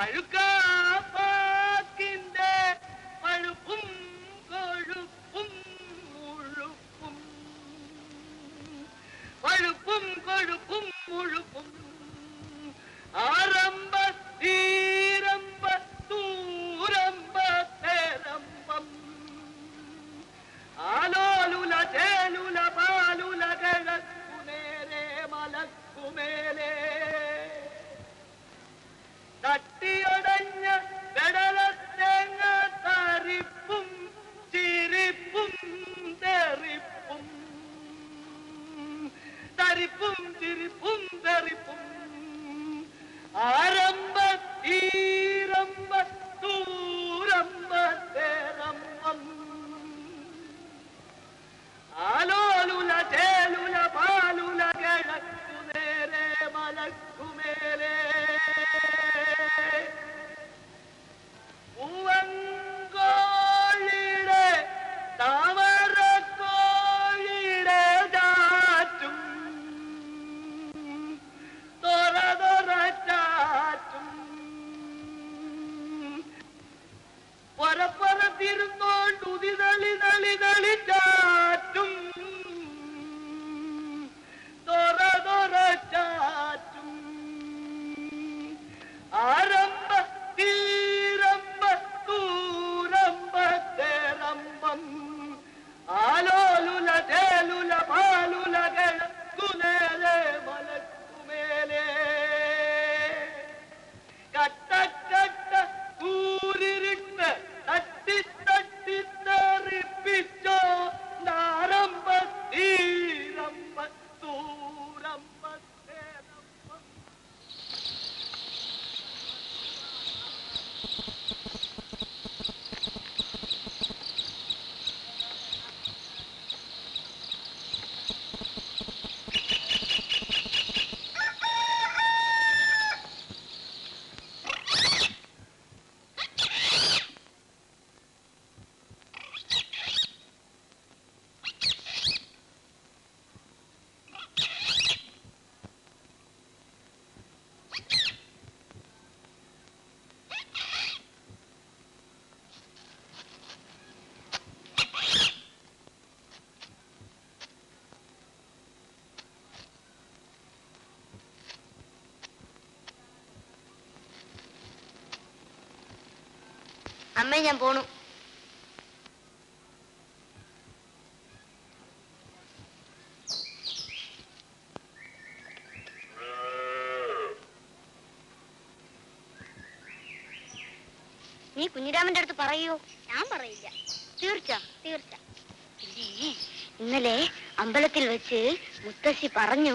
അഴുക്കാപ്പാക്കിന്റെ പഴുപ്പും കൊഴുപ്പും മുഴുപ്പും പഴുപ്പും കൊഴുപ്പും മുഴുപ്പും ആരംഭ തീരംഭ തൂരംഭ തേരംഭം ആലോലുല ചേലുല പാലുല കിഴക്കുനേരെ മലക്കുമേലെ തട്ടിയൊടഞ്ഞ കടലത്തേങ്ങ തരിപ്പും ചിരിപ്പും തെറിപ്പും തരിപ്പും ചിരിപ്പും തെറിപ്പും ആരംഭ തീരംഭ തൂരംഭ തേരംഭം ആലോലുല ചേലുല പാലുല കിഴക്കുനേരെ മലക്കുമേലെ പൂവങ്കോഴിയുടെ താമരക്കോഴിയുടെ ചാറ്റും തൊറ തൊറ ചാറ്റും പൊറപ്പുറത്തിരുന്നോണ്ടുതി നളി നളി നളി ചാറ്റും തൊറ തൊറ ചാറ്റും ആരംഭ തീരംഭ തൂരംഭ തേരംഭം ആലോലുല ചേലുല പാലുല കിഴക്കുനേരെ മലക്കുമേലെ കട്ടക്കട്ട കൂരിരുട്ട് തട്ടി തട്ടി തെറിപ്പിച്ചോ നാരംഭ തീരംഭ തൂരംഭ തേരംഭം. അമ്മേ ഞാൻ പോണു. നീ കുഞ്ഞിരാമന്റെ അടുത്ത് പറയോ? ഞാൻ പറയില്ല. തീർച്ച തീർച്ച. ഇന്നലെ അമ്പലത്തിൽ വെച്ച് മുത്തശ്ശി പറഞ്ഞു,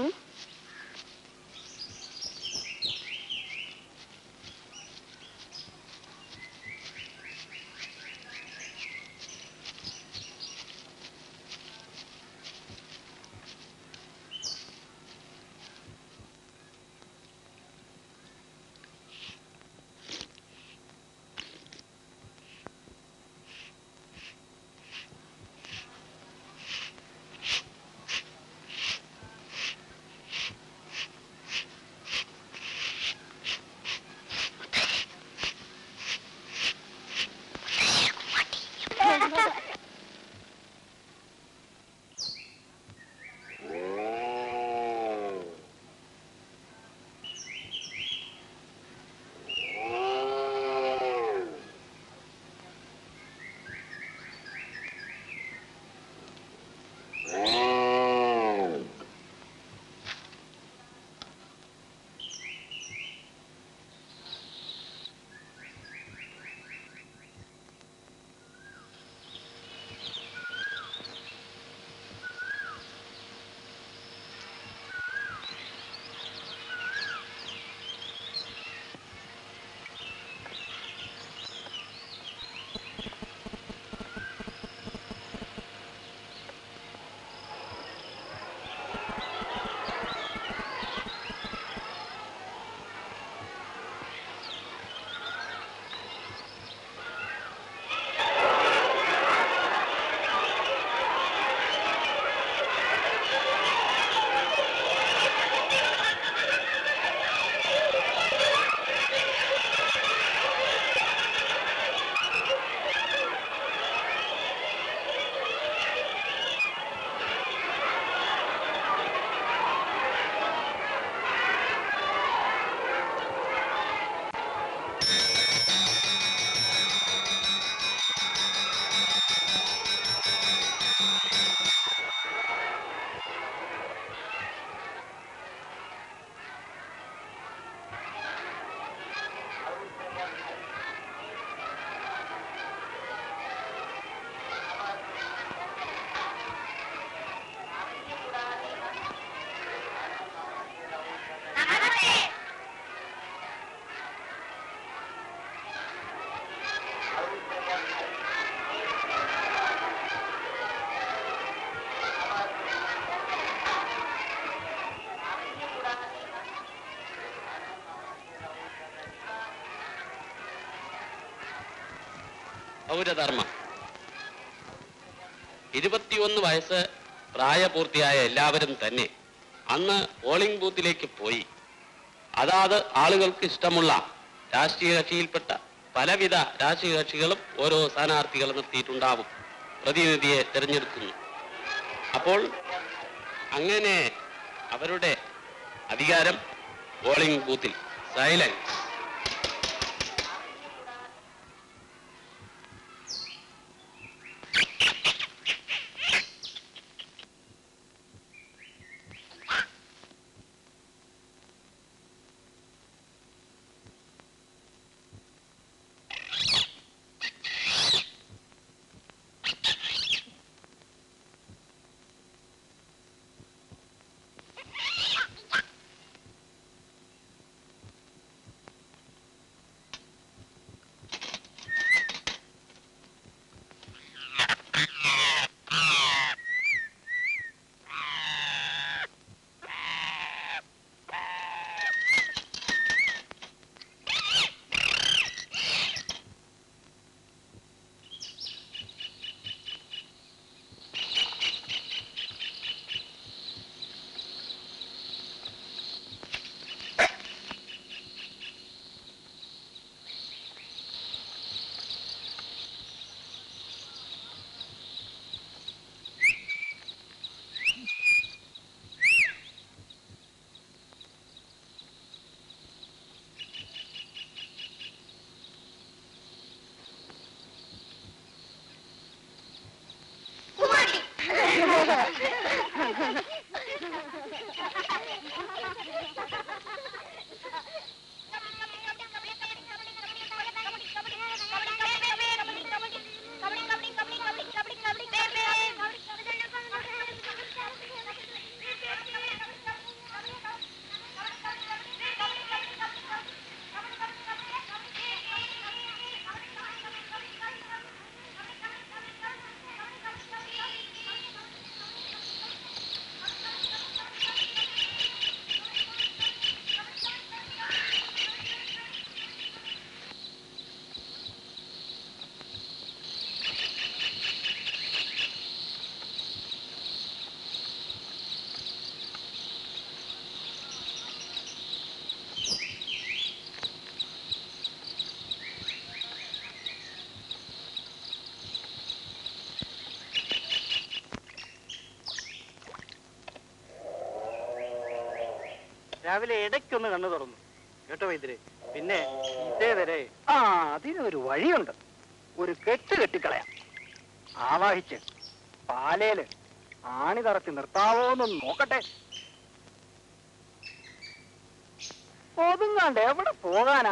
പൗരധർമ്മം. 21 വയസ്സ് പ്രായപൂർത്തിയായ എല്ലാവരും തന്നെ അന്ന് പോളിംഗ് ബൂത്തിലേക്ക് പോയി അതാത് ആളുകൾക്ക് ഇഷ്ടമുള്ള രാഷ്ട്രീയ കക്ഷിയിൽപ്പെട്ട പലവിധ രാഷ്ട്രീയ കക്ഷികളും ഓരോ സ്ഥാനാർത്ഥികളെ നിർത്തിയിട്ടുണ്ടാവും. പ്രതിനിധിയെ തിരഞ്ഞെടുക്കുന്നു. അപ്പോൾ അങ്ങനെ അവരുടെ അധികാരം പോളിംഗ് ബൂത്തിൽ സൈലൻസ്. രാവിലെ ഇടയ്ക്കൊന്ന് കണ്ണു തുറന്നു കേട്ടോ വൈദ്യരെ. പിന്നെ ഇതേവരെ അതിനൊരു വഴിയുണ്ട്. ഒരു കെട്ട് കെട്ടിക്കളയാം. ആവാഹിച്ച് പാലയില് ആണി തറച്ച് നിർത്താവോന്ന് നോക്കട്ടെ. ഒതുങ്ങാണ്ട് എവിടെ പോകാനാ?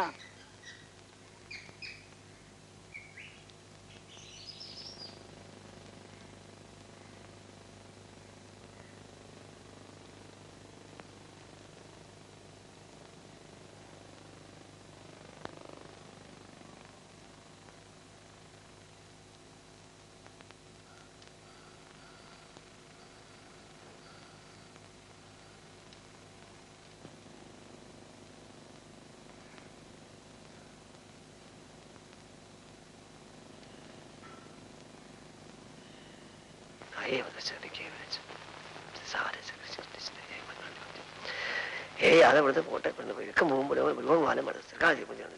அதை விடுத்து போட்டை கொண்டு போய் வைக்க போகும்போது விழுவமான மனசு காதி கொஞ்சம்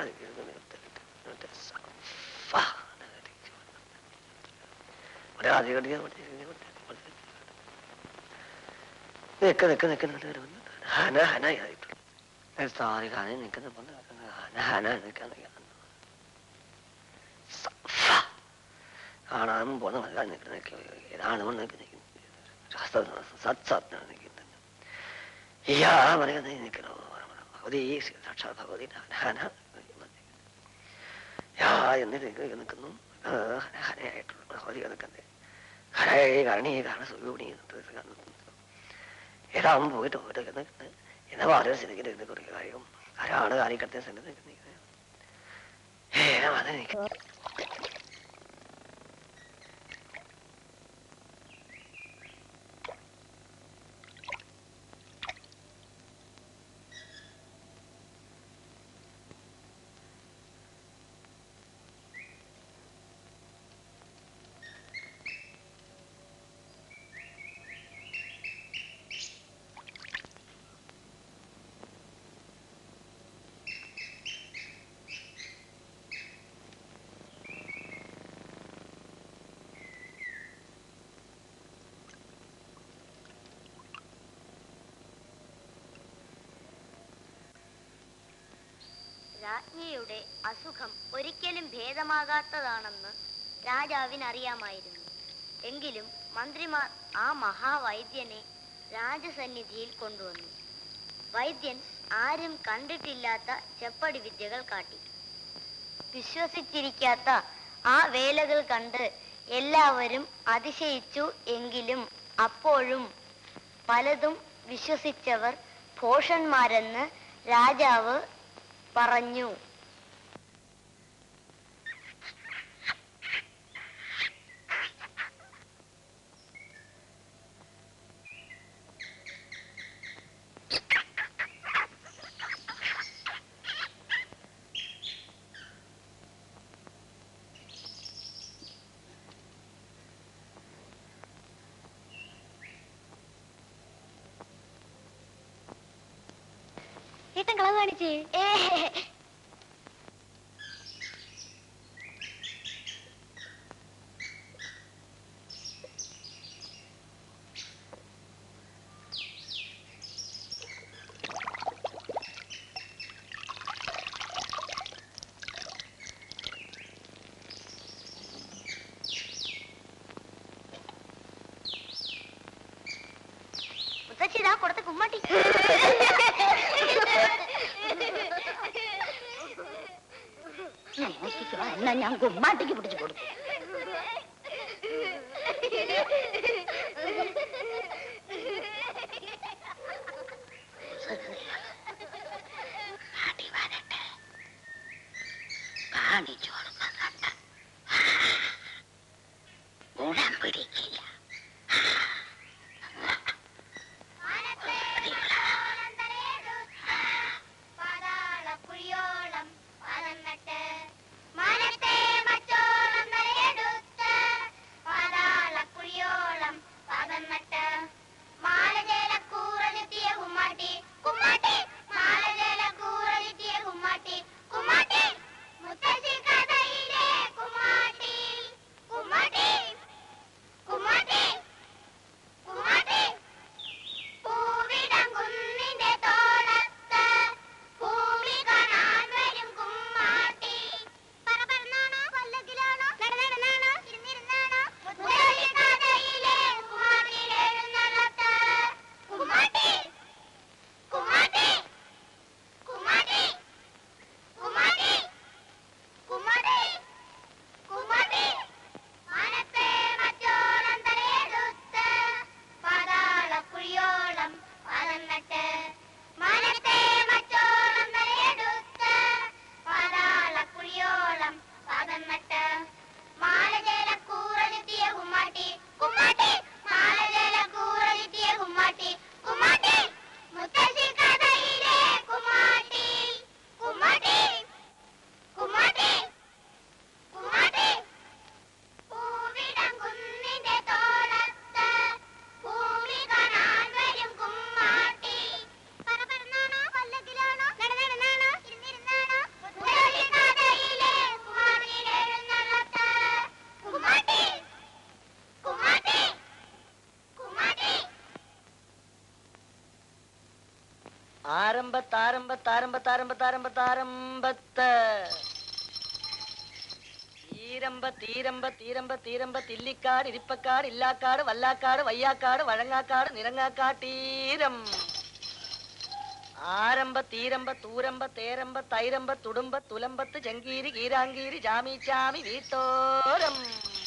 ഒരേ ആദ്യം കടിക്കാൻ നിൽക്ക നിൽക്ക നിൽക്കുന്നുണ്ട് ഹന ഹനായിട്ട് സാറി കാണാൻ നിൽക്കുന്ന ഹന നിൽക്കാൻ കാണാനും പോന്ന വല്ലാതെ നിൽക്കുന്ന ഏതാണ് നിൽക്കുന്നത് സത്സാത്താണ് നിൽക്കുന്നത് യാ പറയുന്നത് നിൽക്കണോ ഭഗവതി സാക്ഷാത് ഭഗവതി ഹന യാ എന്നിട്ട് നിൽക്കുന്നു ഹനയായിട്ടുള്ള ഭഗവതി നിൽക്കുന്നത് ഹരയെ കരണി കാരണം സുഖി ഏതാവും പോയിട്ട് പോയിട്ട് നിൽക്കുന്നത് എന്നാ വളരെ സ്ഥിതിക്ക് കുറേ കാര്യം ആരാണ് കാര്യക്കത്തെ സ്ഥലത്ത് നിൽക്കുന്നത് അത് നിൽക്കുന്നത് രാജ്ഞിയുടെ അസുഖം ഒരിക്കലും ഭേദമാകാത്തതാണെന്ന് രാജാവിനറിയാമായിരുന്നു. എങ്കിലും മന്ത്രിമാർ ആ മഹാവൈദ്യനെ രാജസന്നിധിയിൽ കൊണ്ടുവന്നു. വൈദ്യൻ ആരും കണ്ടിട്ടില്ലാത്ത ചെപ്പടി വിദ്യകൾ കാട്ടി. വിശ്വസിച്ചിരിക്കാത്ത ആ വേലകൾ കണ്ട് എല്ലാവരും അതിശയിച്ചു. എങ്കിലും അപ്പോഴും പലതും വിശ്വസിച്ചവർ ഭോഷന്മാരെന്ന് രാജാവ് പറഞ്ഞു. ഏട്ടൻ കളവ് കാണിച്ചേ. മുത്തച്ഛിതാ കൊടുത്ത കുമ്മാട്ടി. എന്നാ ഞാൻ കുമ്മാട്ടിക്ക് പിടിച്ചു കൊടുക്കും. കാണിച്ചു കൊടുക്കുന്നുണ്ട്. ഗുണം പിടിക്കില്ല. താരമ്പത്താരമ്പത്താരമ്പത്താരമ്പത്താരമ്പത്ത് തീരമ്പ തില്ലിക്കാട് ഇരിപ്പക്കാട് ഇല്ലാക്കാട് വല്ലാക്കാട് വയ്യാക്കാട് വഴങ്ങാക്കാട് നിരങ്ങാക്കാട്ടീരം ആരമ്പ തീരമ്പ തൂരമ്പ തേരമ്പ തൈരമ്പ തുടുമ്പ തുലമ്പത്ത് ജങ്കീരി കീരാങ്കീരി ജാമീച്ചാമി വീത്തോരം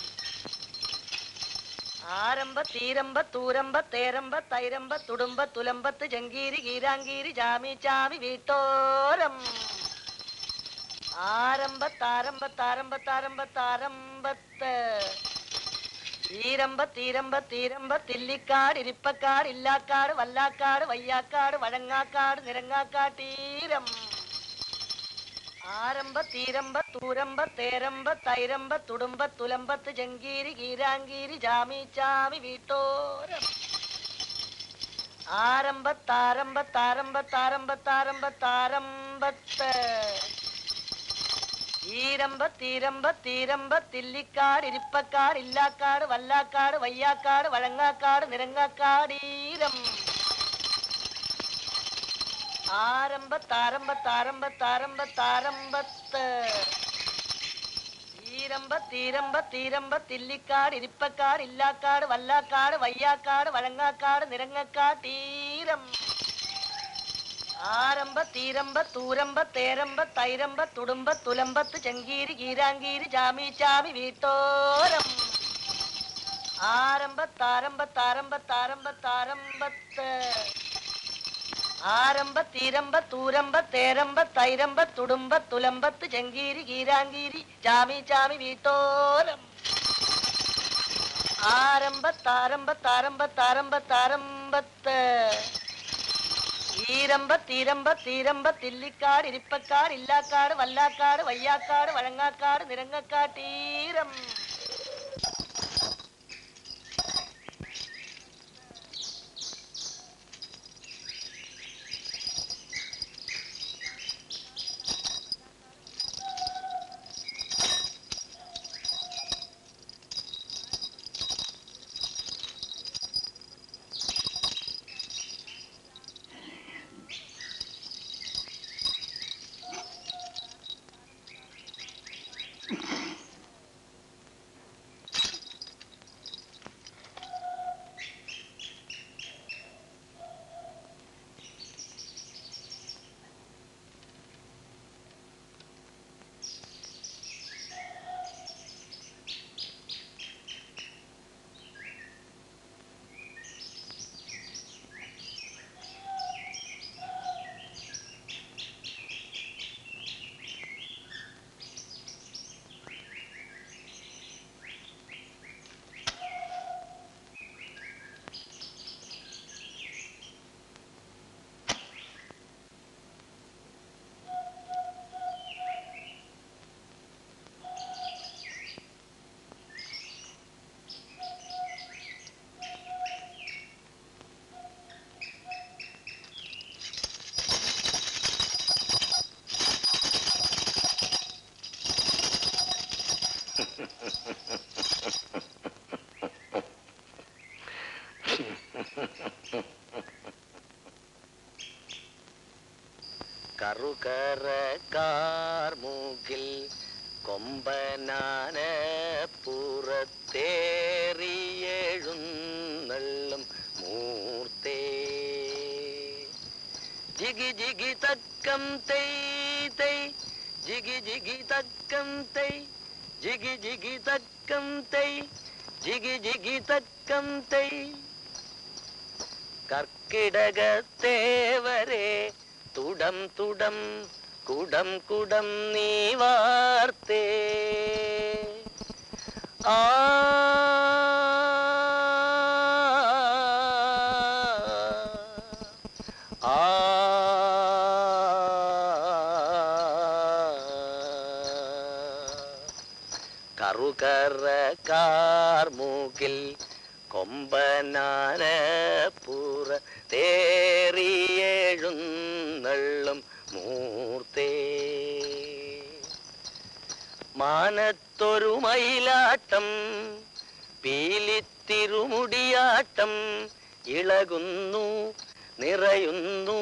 ആരമ്പ തീരമ്പ തൂരമ്പ തേരമ്പ തൈരമ്പ തുടുമ്പ തുലമ്പത്ത് ജങ്കീരി കീരാങ്കീരി ജാമീച്ചാമി വീത്തോരം ആരമ്പ താരമ്പ താരമ്പ താരമ്പ താരമ്പത്ത് തീരമ്പ തീരമ്പ തില്ലിക്കാട് ഇരിപ്പക്കാട് ഇല്ലാക്കാട് വല്ലാക്കാട് വയ്യാക്കാട് വഴങ്ങാക്കാട് നിരങ്ങാക്കാട്ടീരം ആരമ്പ തീരമ്പ തൂരമ്പ തേരമ്പ തൈരമ്പ തുടുമ്പ തുലമ്പത്ത് ജങ്കീരി കീരാങ്കീരി ജാമീച്ചാമി വീട്ടോരം ആരമ്പ താരമ്പ താരമ്പ താരമ്പ താരമ്പ താരമ്പത്ത് തീരമ്പ തില്ലിക്കാട് ഇരിപ്പക്കാട് ഇല്ലാക്കാട് വല്ലാക്കാട് വയ്യാക്കാട് വഴങ്ങാക്കാട് നിരങ്ങാക്കാടീരം ആരംഭത്താരംഭത്താരംഭത്താരംഭത്താരംഭത്ത് തില്ലിക്കാട് ഇരിപ്പക്കാട് ഇല്ലാക്കാട് വല്ലാക്കാട് വയ്യാക്കാട് വഴങ്ങാക്കാട് നിരങ്ങക്കാട് തീരം ആരംഭ തീരമ്പ തൂരമ്പ തേരമ്പ തൈരമ്പ തുടുമ്പ തുലമ്പത്ത് ചെങ്കീരി കീരാങ്കീരി ചാമി ചാമി വീട്ടോരം ആരംഭത്താരംഭത്താരംഭത്താരംഭത്താരംഭത്ത് ആരംഭ തീരമ്പ തൂരമ്പ തേരമ്പ തൈരമ്പ തുടുമ്പ തുലമ്പത്ത് ചെങ്കീരി കീരാങ്കീരി ചാമി ചാമി വീട്ടോരം ആരംഭത്താരംഭത്താരംഭത്താരംഭത്താരംഭത്താരംഭത്ത് തീരമ്പ തില്ലിക്കാട് ഇരിപ്പക്കാട് ഇല്ലാക്കാട് വല്ലാക്കാട് വയ്യാക്കാട് വഴങ്ങാക്കാട് നിരങ്ങക്കാട് തീരം കറുകറക്കാർമൂക്കിൽ കൊമ്പനാന പുറത്തേറിയെഴുന്നള്ളും മൂർത്തേ ജിഗി ജിഗി തക്കം തെയ് തെയ് ജിഗി ജിഗി തക്കം തെയ് ജിഗി ജിഗി തക്കം തെയ് ജിഗി ജിഗി തക്കം തെയ് കർക്കിടകത്തേവരെ തുടം തുടം കുടം കുടം നീ വാർത്തേ ആ കറുകറക്കാർമൂക്കിൽ കൊമ്പനാന പുറത്തേറിയെഴുന്നള്ളും മൂർത്തേ മാനത്തൊരു മയിലാട്ടം പീലിത്തിരുമുടിയാട്ടം ഇളകുന്നു നിറയുന്നു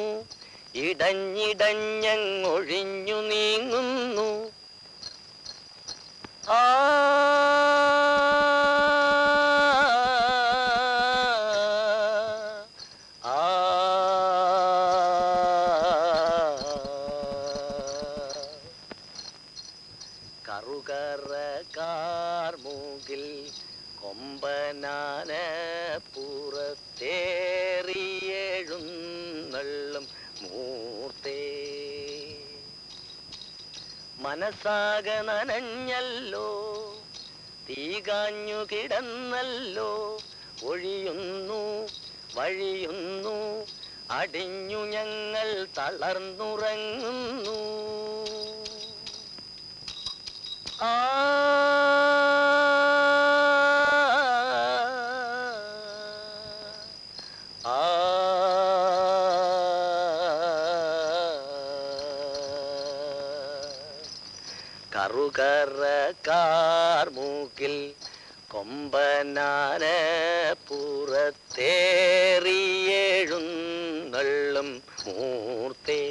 ഇടഞ്ഞിടഞ്ഞങ്ങൊഴിഞ്ഞു നീങ്ങുന്നു ആ കറുകറക്കാർമൂക്കിൽ കൊമ്പനാന പുറത്തേറിയെഴുന്നള്ളും മൂർത്തേ മനസ്സാകെ നനഞ്ഞല്ലോ തീകാഞ്ഞു കിടന്നല്ലോ ഒഴിയുന്നു വഴിയുന്നു അടിഞ്ഞു ഞങ്ങൾ തളർന്നുറങ്ങുന്നു ആ കറുകറക്കാർമൂക്കിൽ കൊമ്പനാന പുറത്തേറിയെഴുന്നള്ളും മൂർത്തേ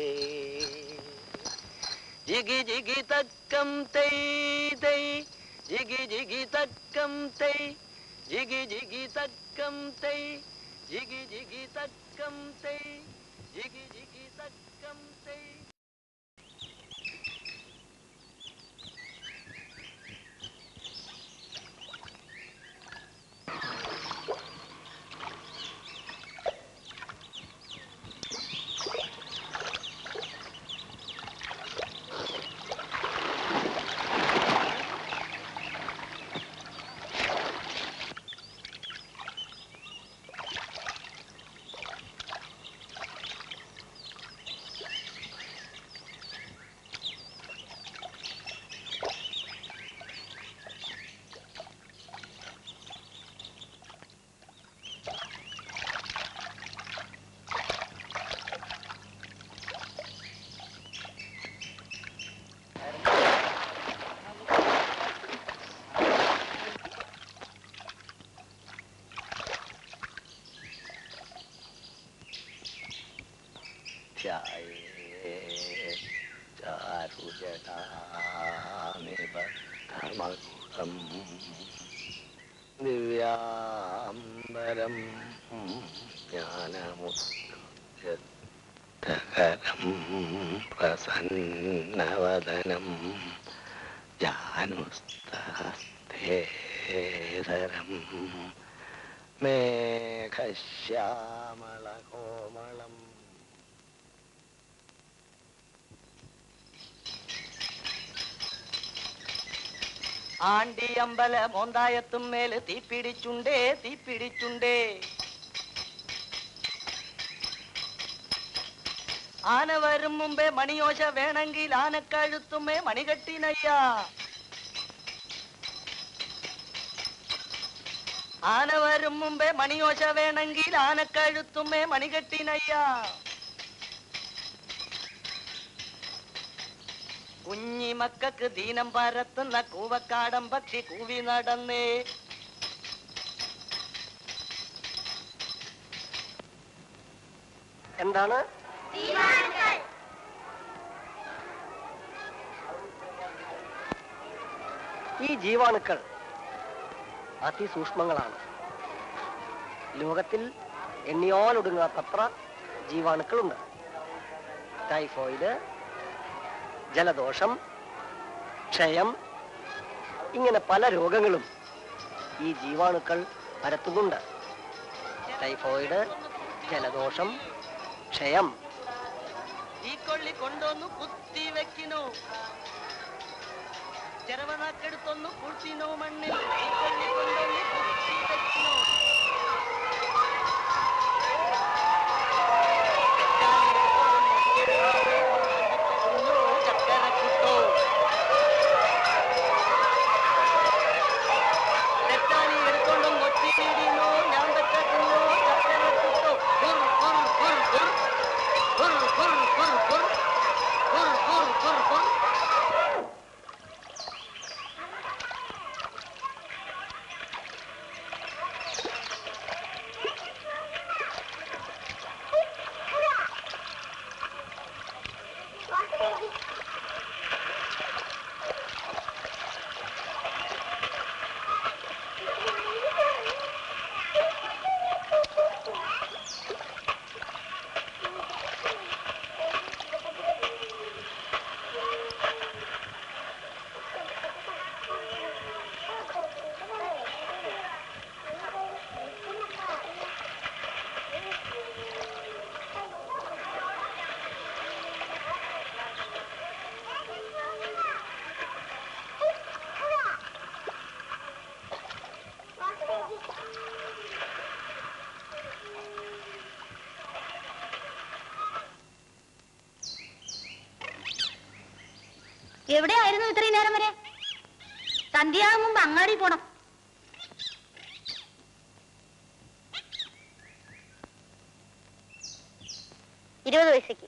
ജിഗി ജിഗി തക്കം തൈ തൈ ജിഗി ജിഗി തക്കം തൈ ജിഗി ജിഗി തക്കം തൈ ജിഗി ജിഗി തക്കം തൈ ജിഗി ജിഗി തക്കം തൈ. ദിവ്യാംബരം ജ്ഞാനമുത്തകരം പ്രസന്നവദനം ജാനുസ്തേതരം മേഘശ്യാമളകോമളം. ആണ്ടി അമ്പല മോന്തായത്തും മേല് തീപ്പിടിച്ചുണ്ടേ തീപ്പിടിച്ചുണ്ടേ. ആന വരും മുമ്പേ മണിയോശ വേണമെങ്കിൽ ആനക്കഴുത്തുമേ മണികെട്ടിനയ്യ. ആന വരും മുമ്പേ മണിയോശ വേണമെങ്കിൽ ആനക്കഴുത്തുമേ മണികെട്ടിനയ്യ. കുഞ്ഞി മക്കൾക്ക് ദീനം പരത്തുന്ന കൂവക്കാടൻ പക്ഷി കൂവി നടന്നേ. എന്താണ് ഈ ജീവാണുക്കൾ? അതിസൂക്ഷ്മങ്ങളാണ്. ലോകത്തിൽ എണ്ണിയാലൊടുങ്ങാത്തത്ര ജീവാണുക്കളുണ്ട്. ടൈഫോയിഡ്, ജലദോഷം, ക്ഷയം, ഇങ്ങനെ പല രോഗങ്ങളും ഈ ജീവാണുക്കൾ പരത്തുന്നുണ്ട്. ടൈഫോയിഡ്, ജലദോഷം, ക്ഷയം. ഈ കൊള്ളി കൊണ്ടൊന്നു കുത്തി വെക്കിനു, ചെറവനാക്കെടുത്തൊന്നു കുളിച്ചിനോ മണ്ണിൽ. ഈ കൊള്ളി കൊണ്ടൊന്നു കുത്തി വെക്കിനു. എവിടെയായിരുന്നു ഇത്രയും നേരം വരെ? സന്ധ്യയാകും മുമ്പ് അങ്ങാടി പോണം. ഇരുപത് പൈസക്ക്.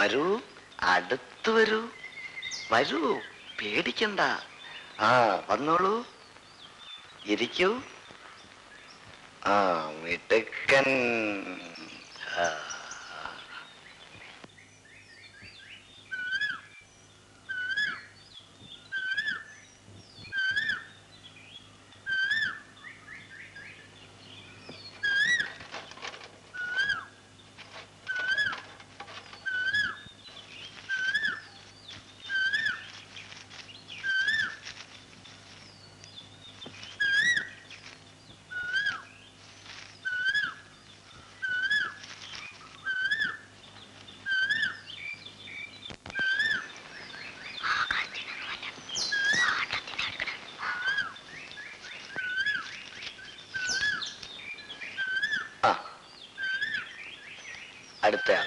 വരൂ, അടുത്ത് വരൂ, വരൂ, പേടിക്കണ്ട. ആ, വന്നോളൂ, ഇരിക്കൂ. ആ, മിടുക്കൻ. അടുത്തയാൾ.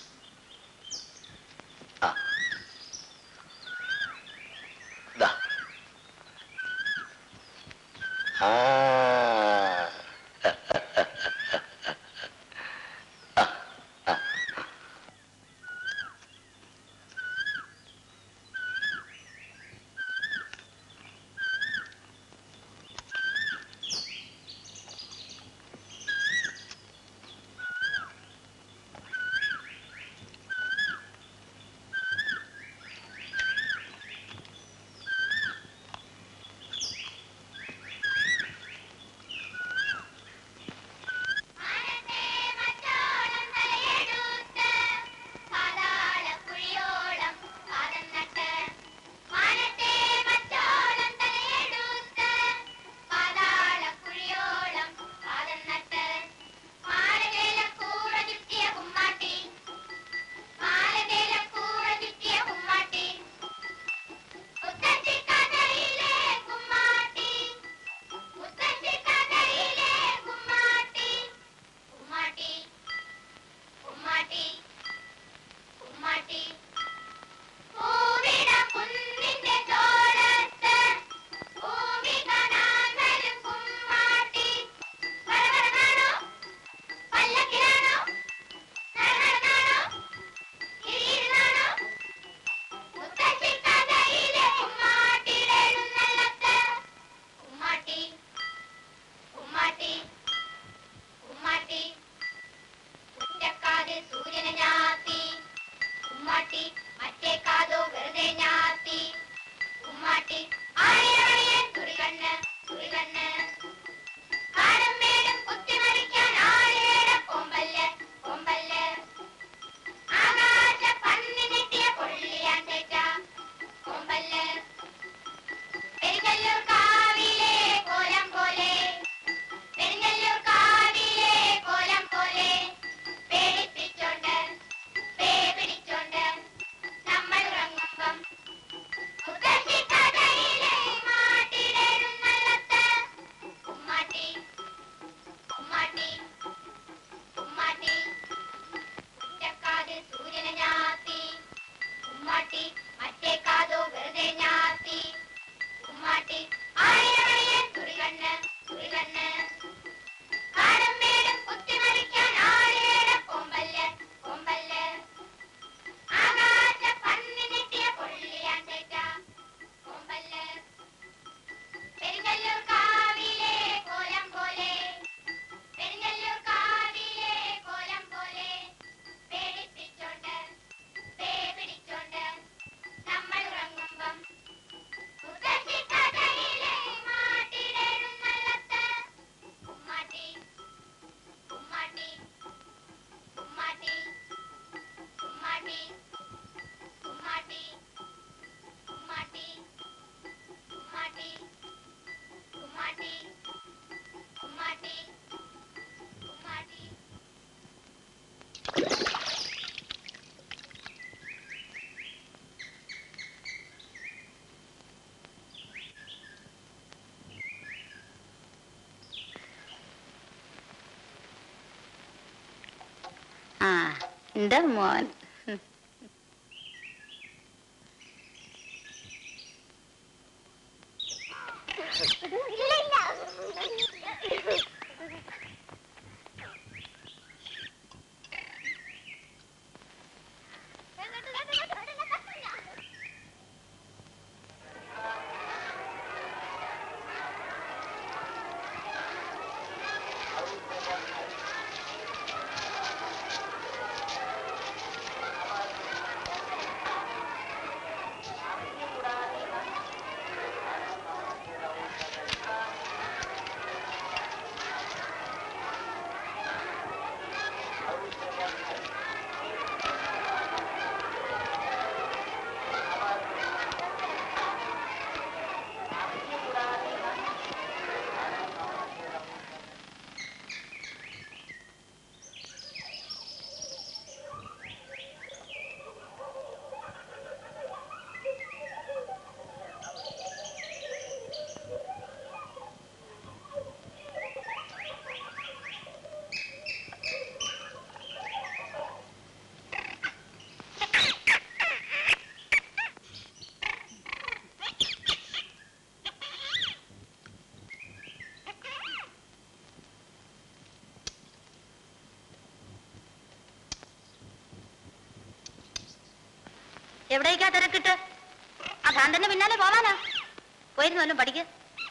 ആ, ദാ. ആ, എന്റെ മോൻ. എവിടേക്കാ തിരക്കിട്ട്? ആ ഭ്രാന്തന്റെ പിന്നാലെ പോവാനാ. പോയിരുന്നു വല്ലതും പഠിക്ക്.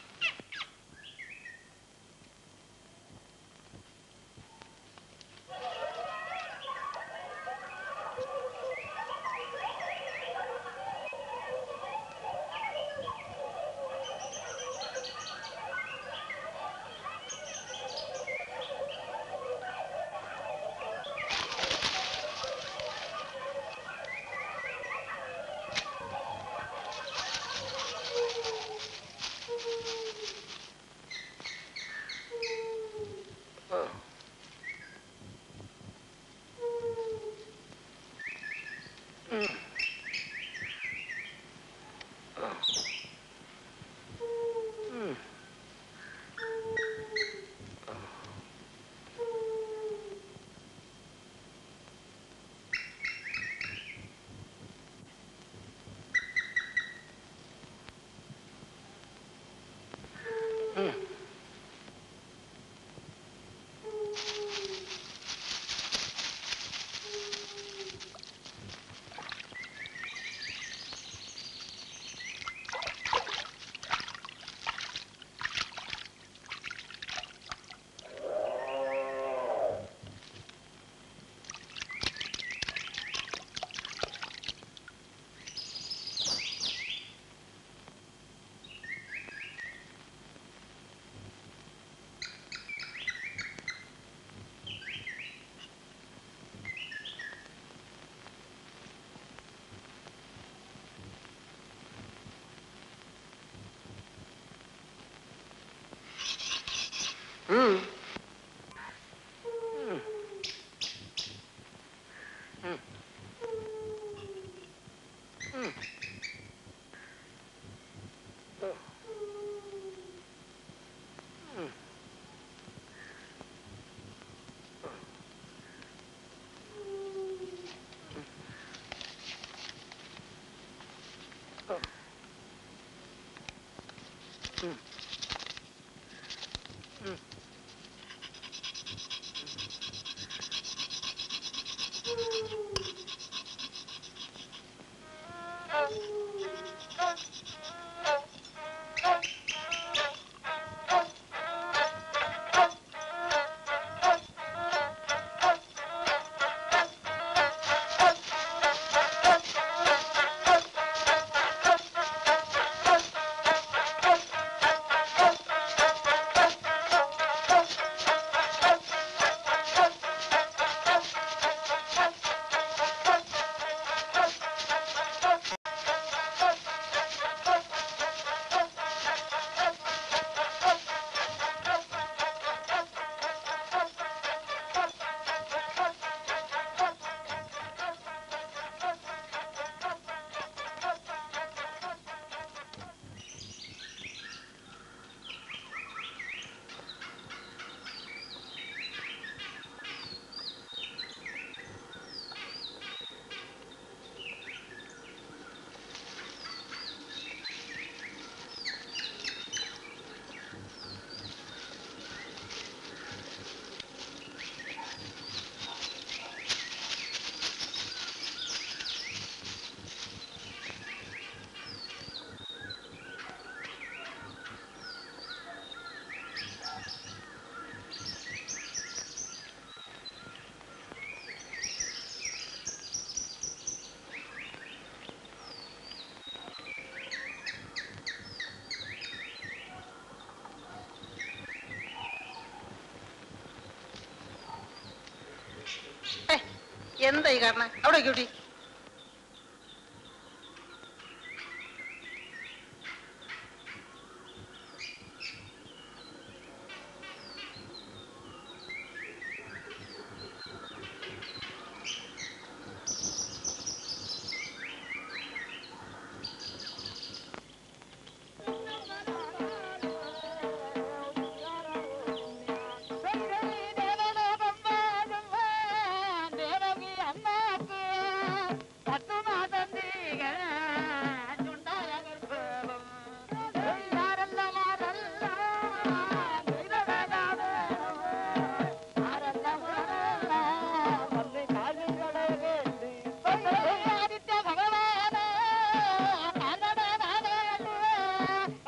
എന്തായി കാരണം അവിടെ ക്യൂട്ടി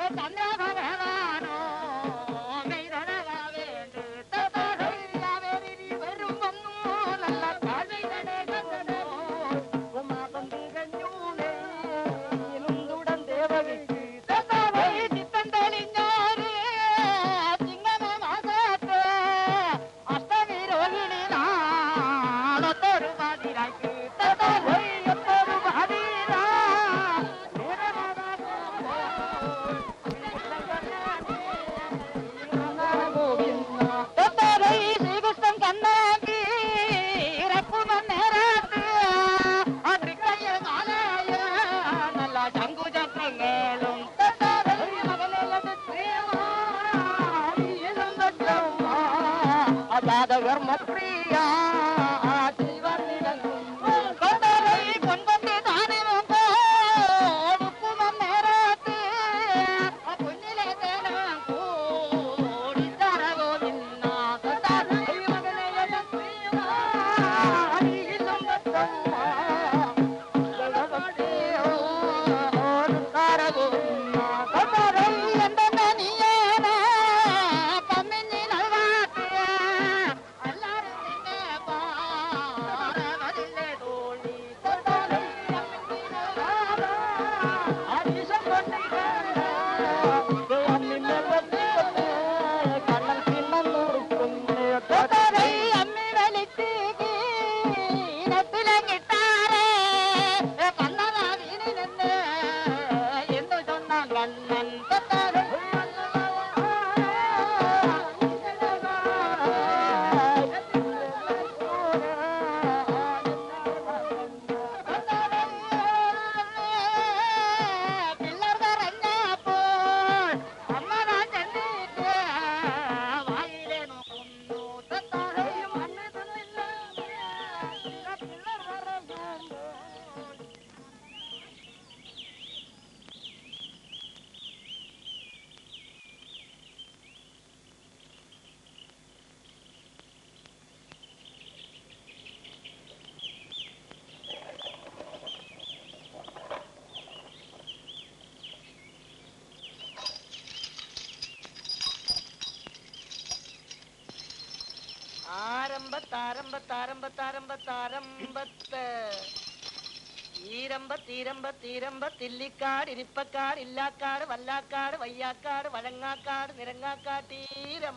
തില്ലിക്കാട് ഇരിപ്പക്കാട് ഇല്ലാക്കാട് വല്ലാക്കാട് വയ്യാക്കാട് വഴങ്ങാക്കാട് നിരങ്ങാക്കാട് തീരം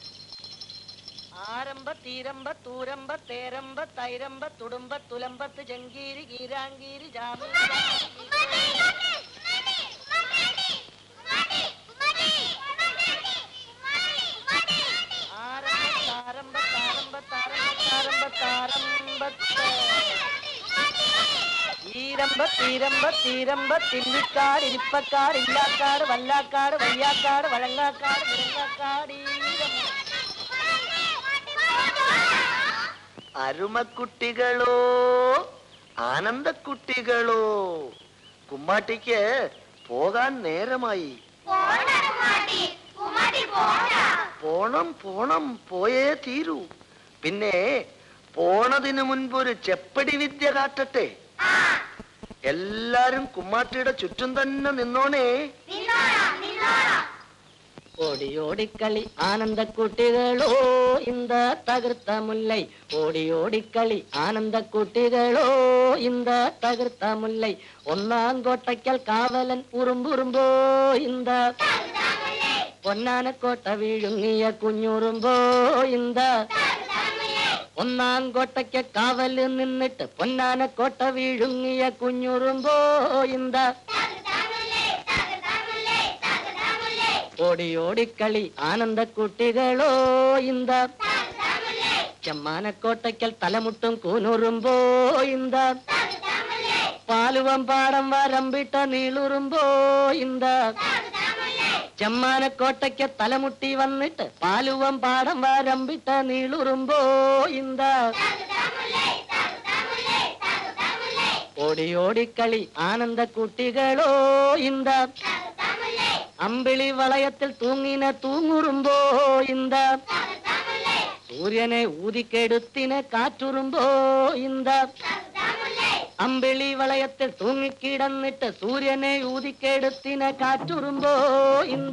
ആരംഭ തീരമ്പ തൂരമ്പ തേരമ്പ തൈരമ്പ തുടുമ്പ തുലമ്പത്ത് ജങ്കീരി ഗീരാങ്കീരി ജാമി ആരംഭ താരമ്പ താരമ്പ താരമ്പ താരമ്പ ഈരമ്പ തീരമ്പ തീരമ്പ തില്ലിക്കാട് ഇരിപ്പക്കാട് ഇല്ലാക്കാട് വല്ലാക്കാട് വയ്യാക്കാട് വഴങ്ങാക്കാട് നിരങ്ങാക്കാട് അരുമക്കുട്ടികളോ ആനന്ദക്കുട്ടികളോ കുമ്മാട്ടിക്ക് പോകാൻ നേരമായി. പോണം പോണം പോയേ തീരൂ. പിന്നെ പോണതിനു മുൻപ് ഒരു ചെപ്പടി വിദ്യ കാട്ടട്ടെ. എല്ലാരും കുമ്മാട്ടിയുടെ ചുറ്റും തന്നെ നിന്നോണേ. ഓടിയോടിക്കളി ആനന്ദക്കുട്ടികളോ ഇന്ത തകർത്ത മുല്ലൈ. ഓടിയോടിക്കളി ആനന്ദക്കുട്ടികളോ ഇന്ത തകർത്ത മുല്ലൈ. ഒന്നാം കോട്ടയ്ക്കൽ കാവലൻ ഉറുമ്പുറുമ്പോ ഇന്ത പൊന്നാനക്കോട്ട വീഴുങ്ങിയ കുഞ്ഞുറുമ്പോ ഇന്ത. ഒന്നാം കോട്ടയ്ക്ക് കാവല് നിന്നിട്ട് പൊന്നാനക്കോട്ട വീഴുങ്ങിയ കുഞ്ഞുറുമ്പോ ഇന്ത. ഓടിയോടിക്കളി ആനന്ദക്കുട്ടികളോ ഇന്ത ചെമ്മാനക്കോട്ടയ്ക്കൽ തലമുട്ടും കൂനുറുമ്പോ ഇന്ത. പാലുവം പാടം വരമ്പിട്ട നീളുറുമ്പോ ഇന്ത. ചെമ്മാനക്കോട്ടയ്ക്ക് തലമുട്ടി വന്നിട്ട് പാലുവം പാടം വരമ്പിട്ട നീളുറുമ്പോ ഇന്ത. ഓടിയോടിക്കളി ആനന്ദക്കുട്ടികളോ ഇന്ത അമ്പിളി വളയത്തിൽ തൂങ്ങിന തൂങ്ങുറുമ്പോ ഇന്ത. സൂര്യനെ ഊതിക്കെടുത്തിന കാറ്റുറുമ്പോ ഇന്ത. അമ്പിളി വളയത്തിൽ തൂങ്ങിക്കിടന്നിട്ട് സൂര്യനെ ഊതിക്കെടുത്തിന കാറ്റുറുമ്പോ ഇന്ത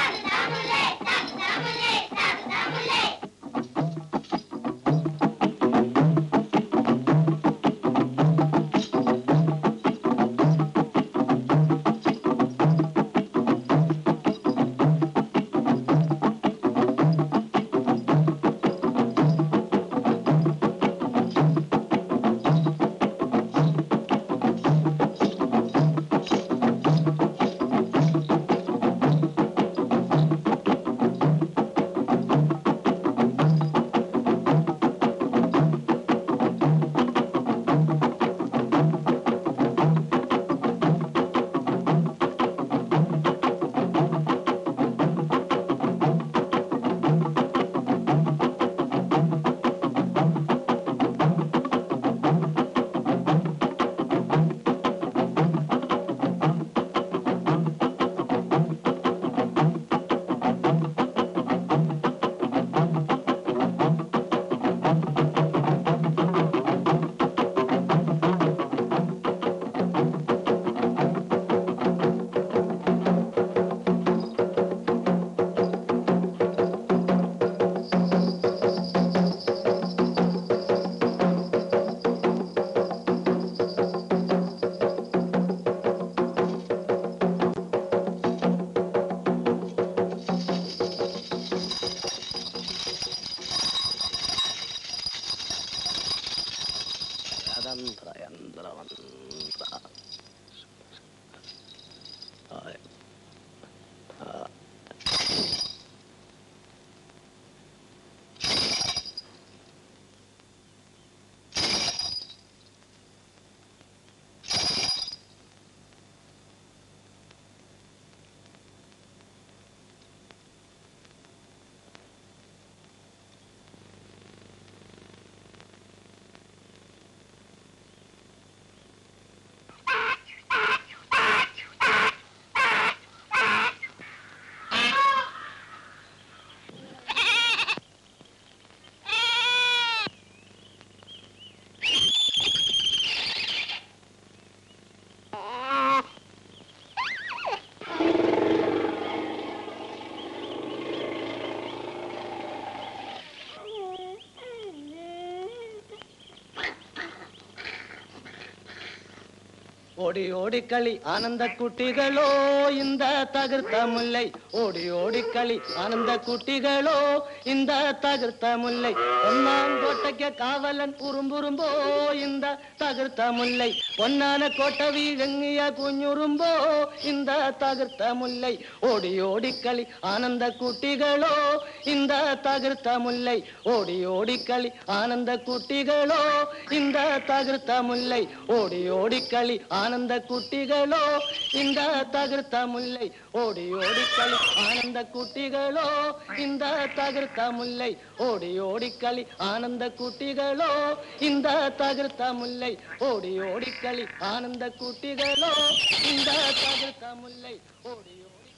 ஓடி ஓடிக்களி ஆனந்த குட்டிகளோ இந்த தகர்த்த முல்லை ஓடி ஓடிக்களி ஆனந்த குட்டிகளோ இந்த தகர்த்த முல்லை ஒன்னாம் கோட்டைக்கு காவலன் உரும்புரும்போ இந்த தகர்த்த முல்லை பொன்னான கோட்டை வீழங்கிய குഞ്ഞുറുമ്പോ இந்த தகர்த்த முல்லை ஓடி ஓடிக்களி ஆனந்த குட்டிகளோ இந்த தகர்த்த முல்லை ஓடி ஓடிக்களி ஆனந்த குட்டிகளோ இந்த தகர்த்த முல்லை ஓடி ஓடிக்களி ஆனந்த குட்டிகளோ இந்த தகர்த்த முல்லை ஓடி ஓடிக்களி ஆனந்த குட்டிகளோ இந்த தகர்த்த முல்லை ஓடி ஓடிக்களி ஆனந்த குட்டிகளோ இந்த தகர்த்த முல்லை ஓடி ஓடிக்களி ஆனந்த குட்டிகளோ இந்த தகர்த்த முல்லை ஓடி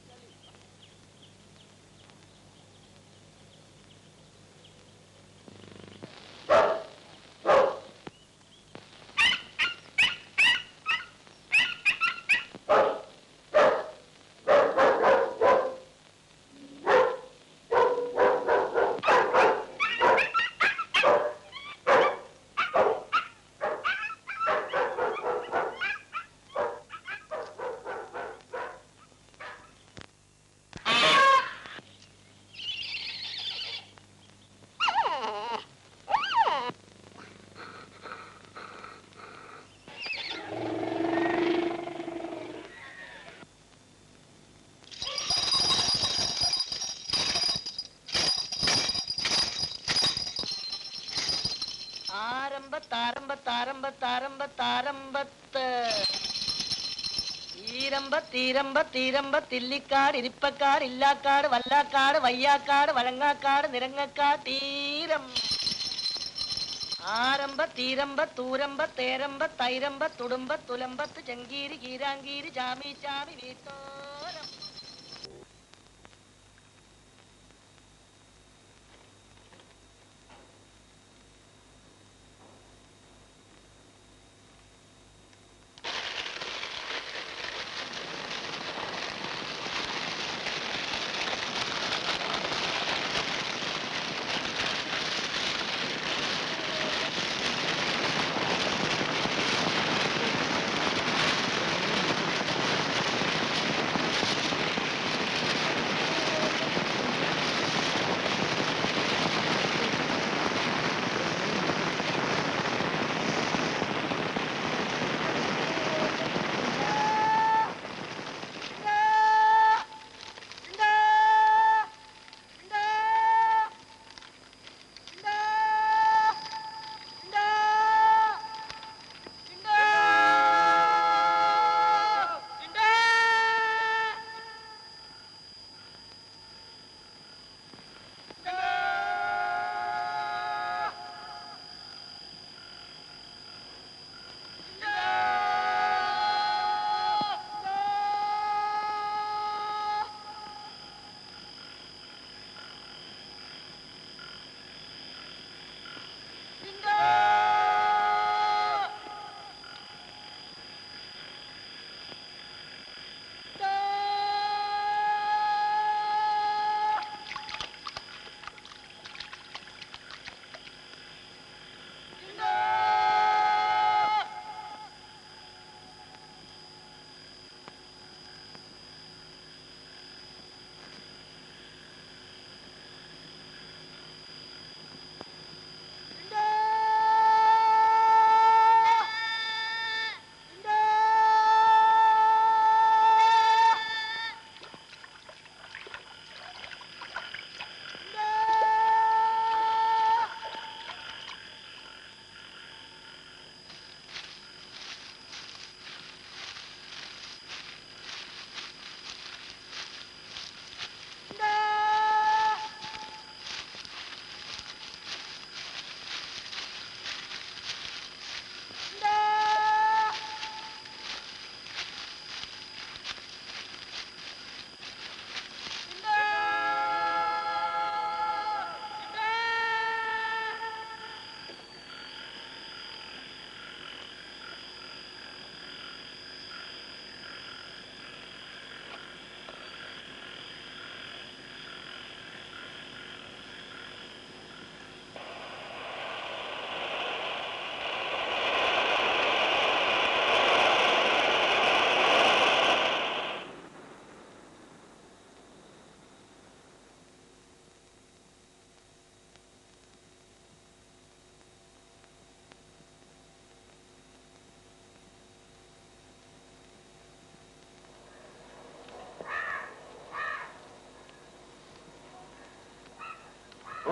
തീരമ്പ തില്ലിക്കാട് ഇരിപ്പക്കാട് ഇല്ലാക്കാട് വല്ലാക്കാട് വയ്യാക്കാട് വഴങ്ങാക്കാട് നിരങ്ങക്കാട് തീരം ആരംഭ തീരമ്പ തൂരമ്പ തേരമ്പ തൈരമ്പ തുടുമ്പ തുലമ്പത്ത് Chenkeeri കീരാങ്കീരി Chami Chami വീട്ടോരം.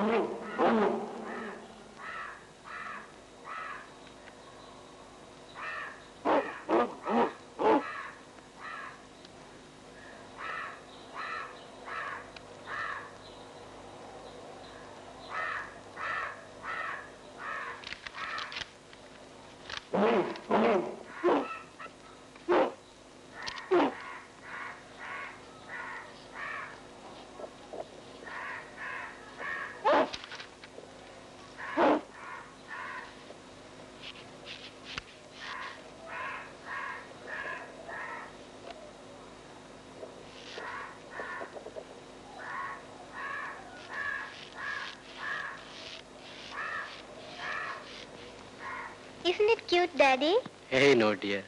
Isn't it cute, Daddy? Hey, no, dear.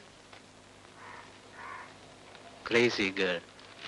Crazy girl.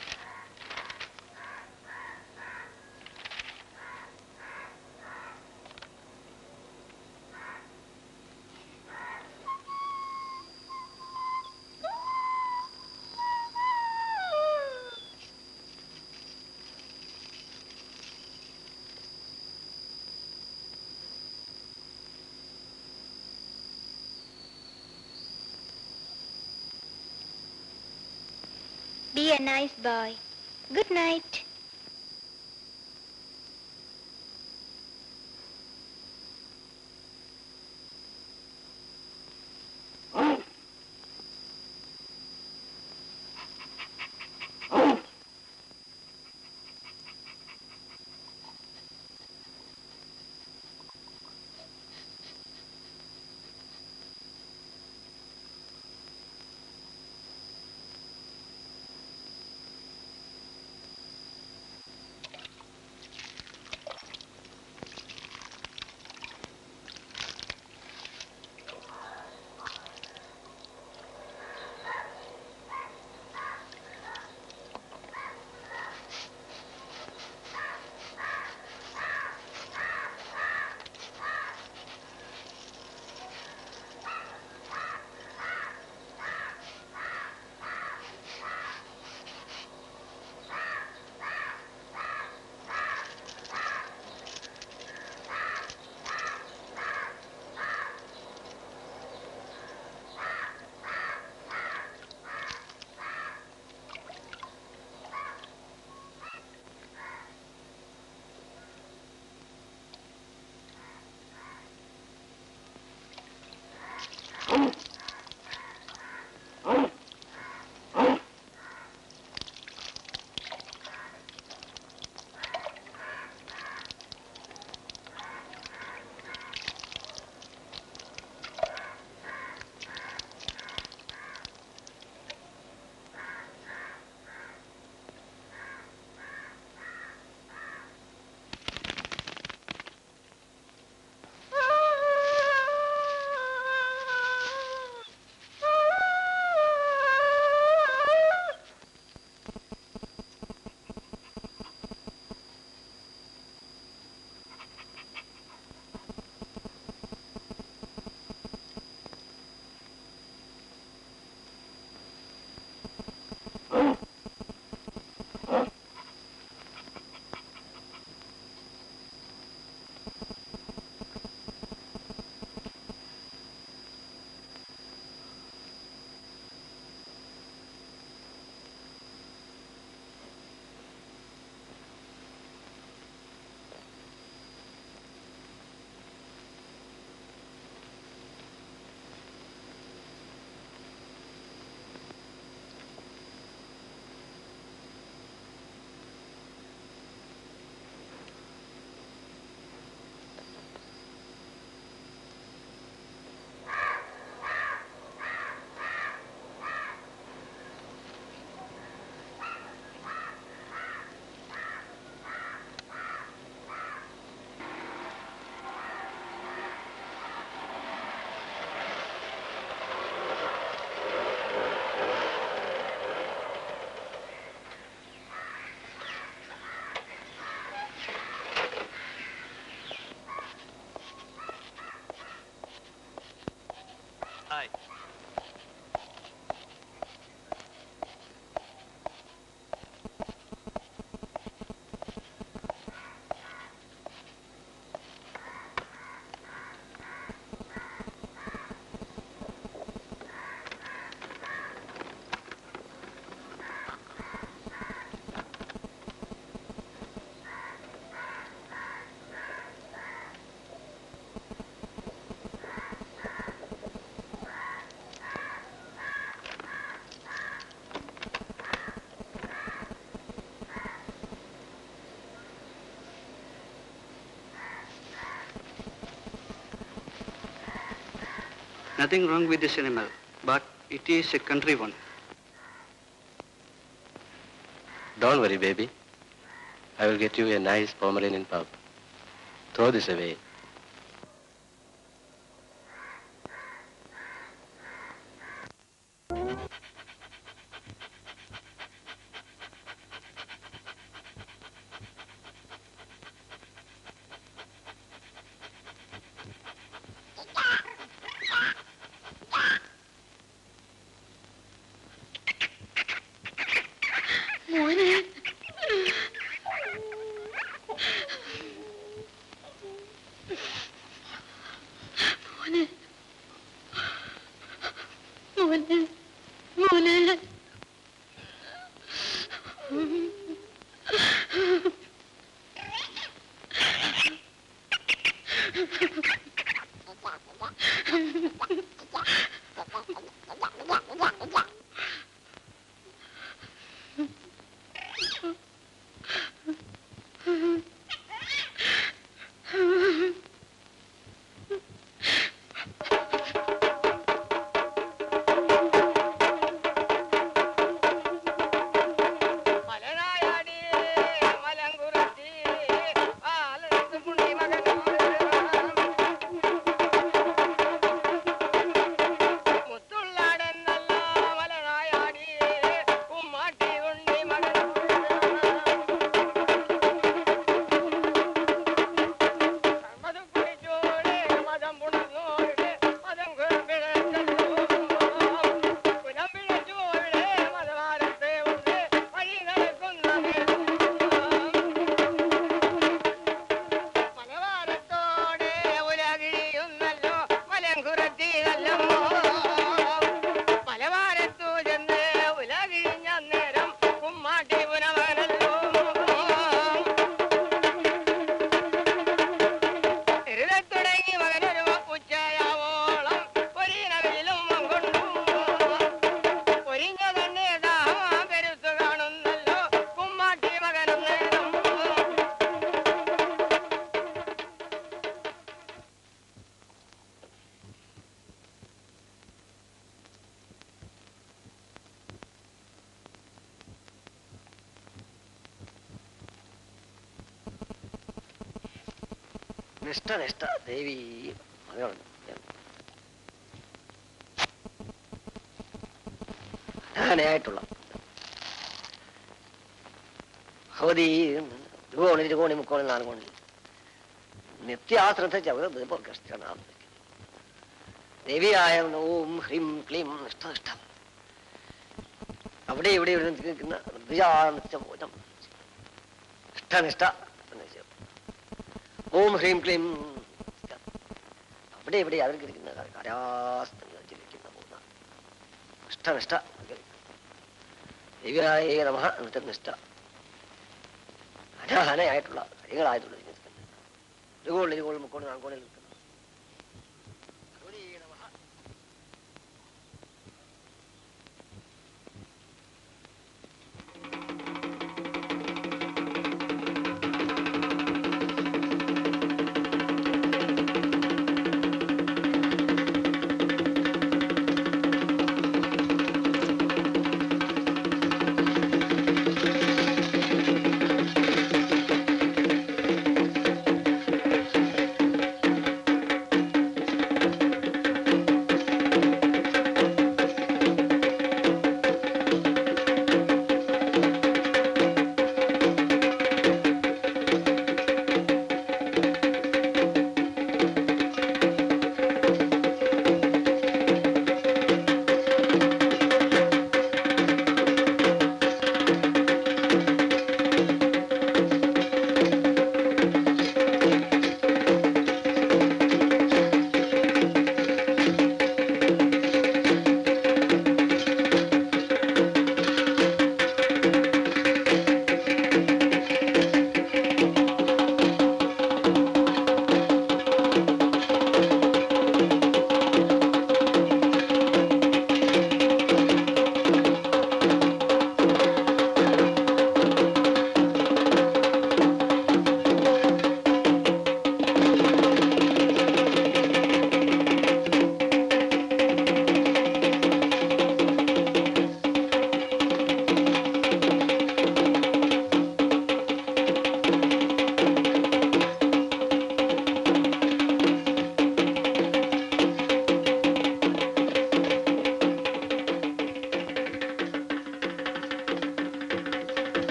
Be a nice boy. Good night. Nothing wrong with this animal, but it is a country one. Don't worry, baby. I will get you a nice Pomeranian pup. Throw this away. നിഷ്ഠ ദേവി ആയിട്ടുള്ള ഭഗവതി ഇരുകോണി മുക്കോണി 4 കോണി നിത്യാശ്രദ്ധ ചവൃതം ദേവിയായ ഓം ഹ്രീം ക്ലീം നിഷ്ഠ അവിടെ ഇവിടെ നിൽക്കുന്ന നിഷ്ഠ ഓം ഹ്രീം ക്ലീം അവിടെ ഇവിടെ അവർക്ക് കാര്യാസ്തരിക്കുന്ന നിഷ്ഠ ദേവിയായ നമഃ നിഷ്ഠ അനാഹനയായിട്ടുള്ള കാര്യങ്ങളായിട്ടുള്ള ഇരുകോണി മുക്കോണി 4 കോണിൽ നിൽക്കുന്നു.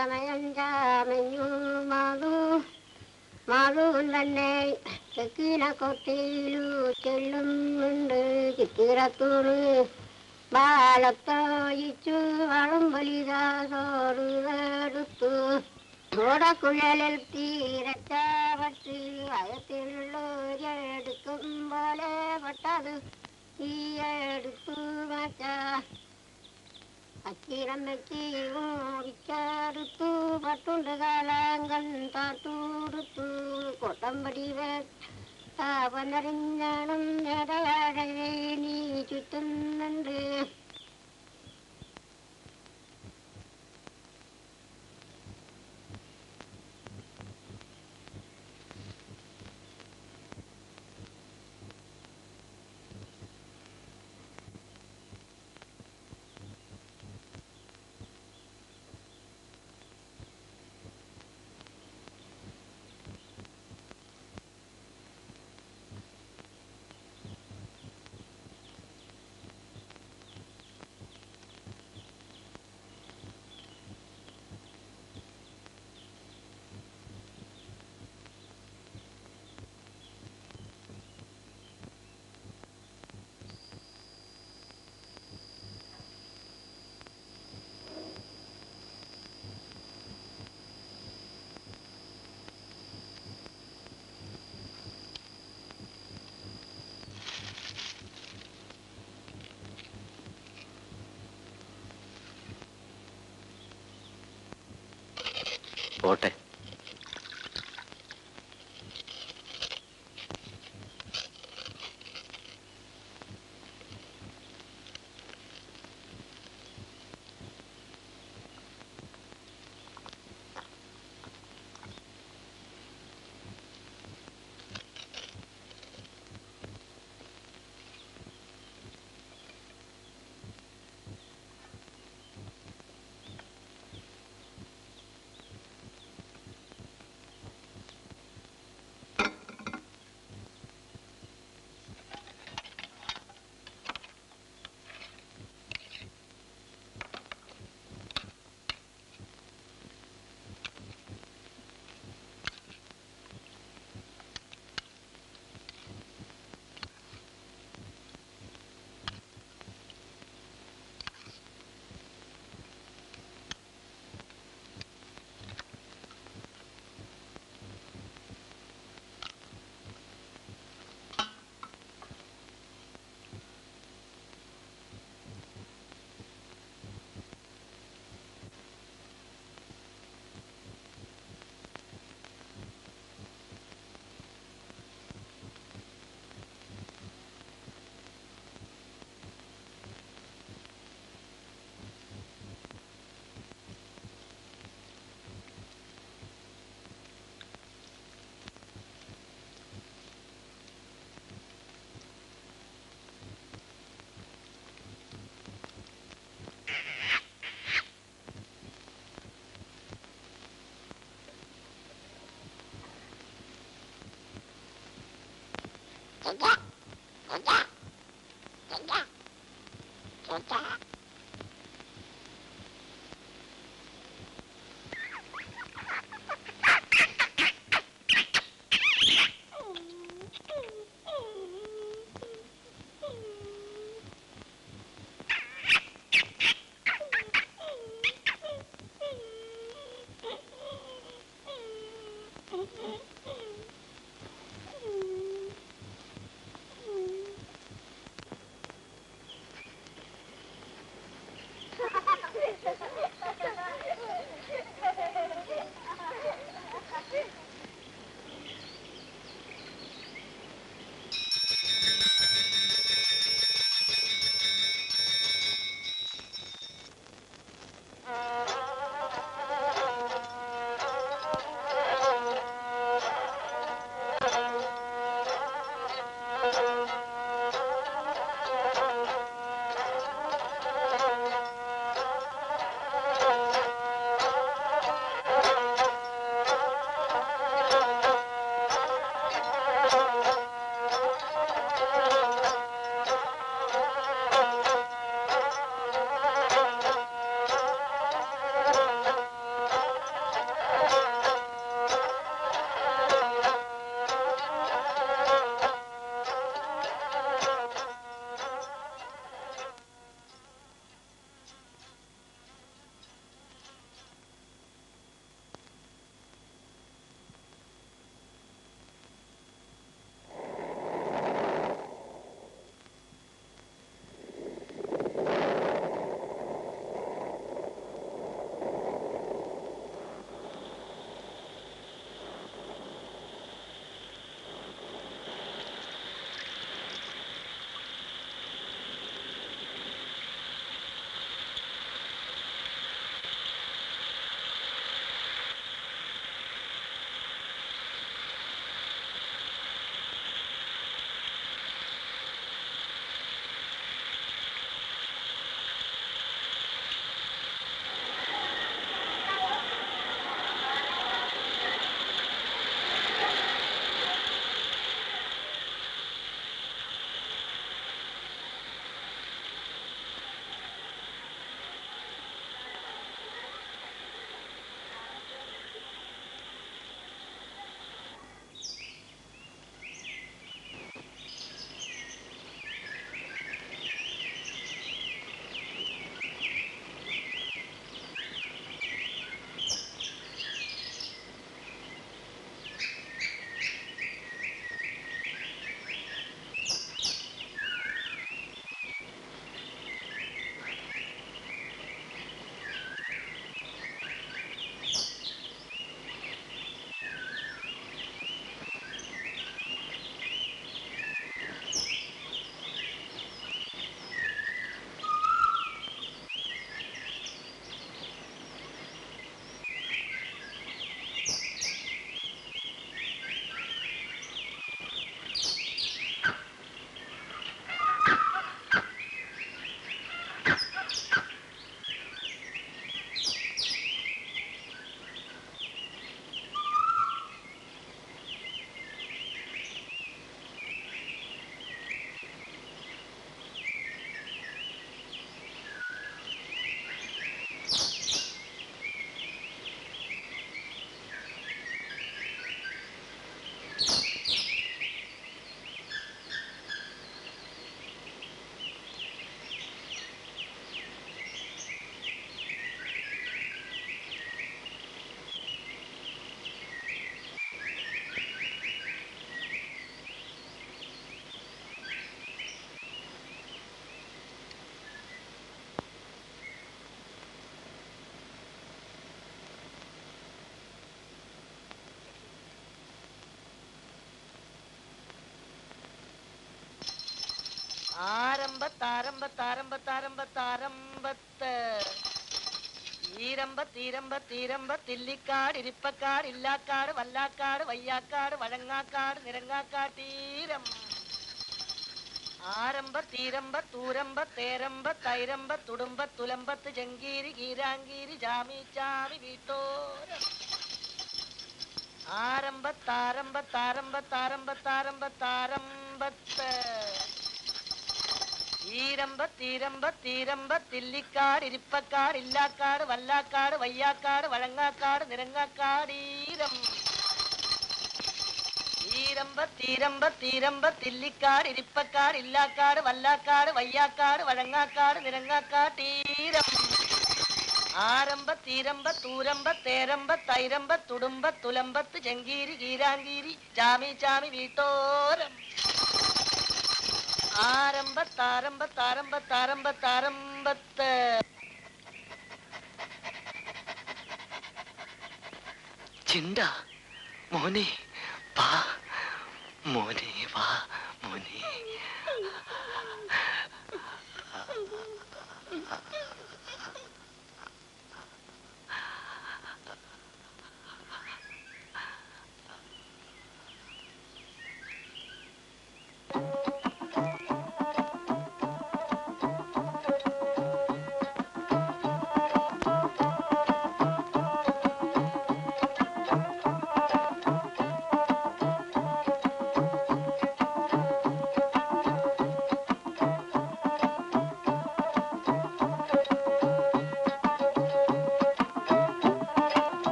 ചമയം ചാമഞ്ഞു മാളും തന്നെ ചെക്കിന കൊട്ടിയിലു ചെല്ലുന്നുണ്ട് ചിത്തിരത്തൂറ് ബാലത്തോയിച്ചു വളം വലിതാസോട് എടുത്തു ഓടക്കുഴലിൽ തീരച്ചാവട്ട് വയത്തിലുള്ളൊരെടുക്കും പോലെ പെട്ടത് ഈ എടുത്തു വച്ച അച്ചിരം വെച്ച് ഓടിച്ചെടുത്തു പട്ടുണ്ട് കാലാങ്കൻ താത്തൂടുത്തു കൊട്ടമ്പടി വെന്നറിഞ്ഞാലും നേടയാഴെ നീ ചുറ്റുന്നുണ്ട്. പോട്ടെ. ആരംഭത്താരംഭത്താരംഭത്താരംഭത്താരംഭത്ത് ഈരമ്പത്തിരമ്പത്തിരമ്പത്തില്ലിക്കാട് ഇരിപ്പക്കാട് ഇല്ലാക്കാട് വല്ലാക്കാട് വയ്യാക്കാട് വഴങ്ങാക്കാട് നിരങ്ങാക്കാട്ടീരം ആരംഭത്തീരമ്പത്തൂരമ്പത്തേരമ്പത്തൈരമ്പത്തുടുമ്പത്തുലമ്പത്ത് ജങ്കീരി ഗീരാങ്കീരി ജാമി ചാമി വീട്ടോരം ആരംഭത്താരംഭത്താരംഭത്താരംഭത്താരംഭത്താരംഭത്ത് ഈരമ്പത്തിരമ്പത്തിരമ്പത്തില്ലിക്കാട് ഇരിപ്പക്കാട് ഇല്ലാക്കാട് വല്ലാക്കാട് വയ്യാക്കാട് വഴങ്ങാക്കാട് നിരങ്ങാക്കാടീരം ഈരമ്പത്തിരമ്പത്തിരമ്പത്തില്ലിക്കാട് ഇരിപ്പക്കാട് ഇല്ലാക്കാട് വല്ലാക്കാട് വയ്യാക്കാട് വഴങ്ങാക്കാട് നിരങ്ങാക്കാട്ടീരം ആരംഭത്തീരമ്പത്തൂരമ്പത്തേരമ്പത്തൈരമ്പത്തുടുമ്പത്തുലമ്പത്ത് ജങ്കീരി ഗീരാങ്കീരി ജാമി ചാമി വീട്ടോരം ആരംഭത്താരംഭത്താരംഭത്താരംഭത്താരംഭത്ത് ചിണ്ട മോനെ വാ മോനെ വാ മോനെ